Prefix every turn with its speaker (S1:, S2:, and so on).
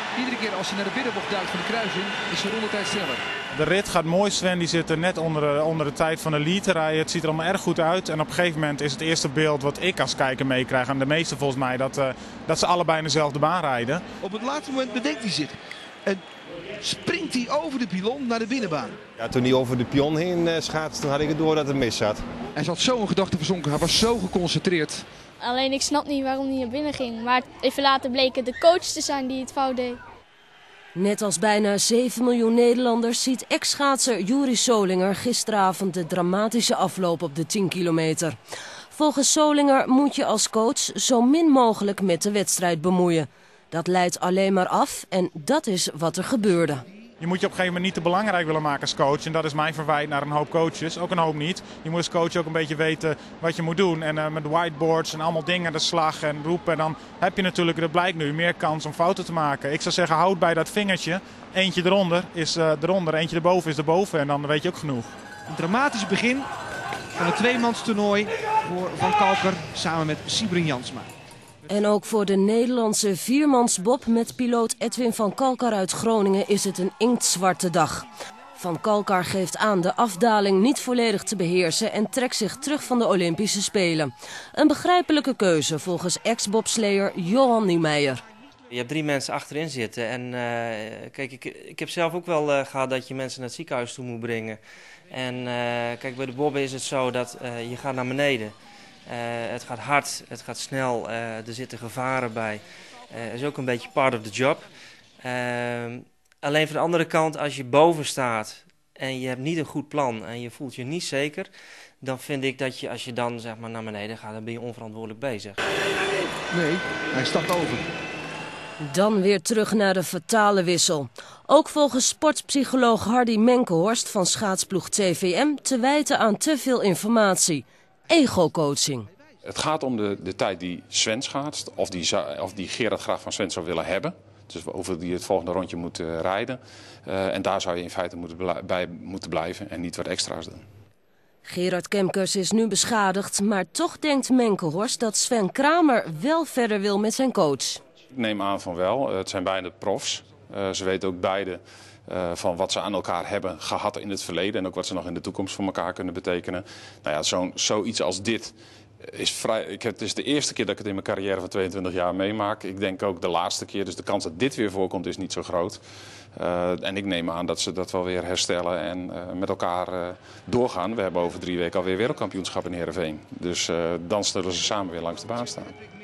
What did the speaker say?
S1: Iedere keer als hij naar de binnenbocht duikt van de kruising is de rondetijd sneller.
S2: De rit gaat mooi, Sven. Die zit er net onder de tijd van de lead te rijden. Het ziet er allemaal erg goed uit. En op een gegeven moment is het eerste beeld wat ik als kijker meekrijg, en de meeste volgens mij, dat ze allebei in dezelfde baan rijden.
S1: Op het laatste moment bedenkt hij zich. En springt hij over de pilon naar de binnenbaan.
S3: Ja, toen hij over de pion heen schaatste, toen had ik het door dat het mis zat.
S1: Hij zat zo in gedachten verzonken. Hij was zo geconcentreerd.
S4: Alleen ik snap niet waarom hij naar binnen ging. Maar even later bleek het de coach te zijn die het fout deed.
S5: Net als bijna 7 miljoen Nederlanders ziet ex-schaatser Juri Solinger gisteravond de dramatische afloop op de 10 kilometer. Volgens Solinger moet je als coach zo min mogelijk met de wedstrijd bemoeien. Dat leidt alleen maar af en dat is wat er gebeurde.
S2: Je moet je op een gegeven moment niet te belangrijk willen maken als coach. En dat is mijn verwijt naar een hoop coaches. Ook een hoop niet. Je moet als coach ook een beetje weten wat je moet doen. En met whiteboards en allemaal dingen aan de slag en roepen. En dan heb je natuurlijk, dat blijkt nu, meer kans om fouten te maken. Ik zou zeggen, houd bij dat vingertje. Eentje eronder is eronder, eentje erboven is erboven. En dan weet je ook genoeg.
S1: Een dramatisch begin van het tweemanstoernooi voor Van Kalker samen met Sybren Jansma.
S5: En ook voor de Nederlandse viermansbob met piloot Edwin van Kalkar uit Groningen is het een inktzwarte dag. Van Kalkar geeft aan de afdaling niet volledig te beheersen en trekt zich terug van de Olympische Spelen. Een begrijpelijke keuze volgens ex-bobsleer Johan Niemeyer.
S6: Je hebt 3 mensen achterin zitten en kijk, ik heb zelf ook wel gehad dat je mensen naar het ziekenhuis toe moet brengen. En kijk, bij de bobben is het zo dat je gaat naar beneden. Het gaat hard, het gaat snel, er zitten gevaren bij. Het is ook een beetje part of the job. Alleen van de andere kant, als je boven staat en je hebt niet een goed plan en je voelt je niet zeker, dan vind ik dat je, als je dan zeg maar naar beneden gaat, dan ben je onverantwoordelijk bezig.
S1: Nee, hij stapt over.
S5: Dan weer terug naar de fatale wissel. Ook volgens sportpsycholoog Hardy Menkenhorst van schaatsploeg TVM te wijten aan te veel informatie. Ego-coaching.
S7: Het gaat om de tijd die Sven schaatst, of die Gerard graag van Sven zou willen hebben. Dus hoeveel die het volgende rondje moet rijden. En daar zou je in feite bij moeten blijven en niet wat extra's doen.
S5: Gerard Kemkers is nu beschadigd, maar toch denkt Menkenhorst dat Sven Kramer wel verder wil met zijn coach.
S7: Ik neem aan van wel. Het zijn beide profs. Ze weten ook beide van wat ze aan elkaar hebben gehad in het verleden. En ook wat ze nog in de toekomst voor elkaar kunnen betekenen. Nou ja, zoiets als dit is het is de eerste keer dat ik het in mijn carrière van 22 jaar meemaak. Ik denk ook de laatste keer. Dus de kans dat dit weer voorkomt is niet zo groot. En ik neem aan dat ze dat wel weer herstellen en met elkaar doorgaan. We hebben over 3 weken alweer wereldkampioenschap in Heerenveen. Dus dan zullen ze samen weer langs de baan staan.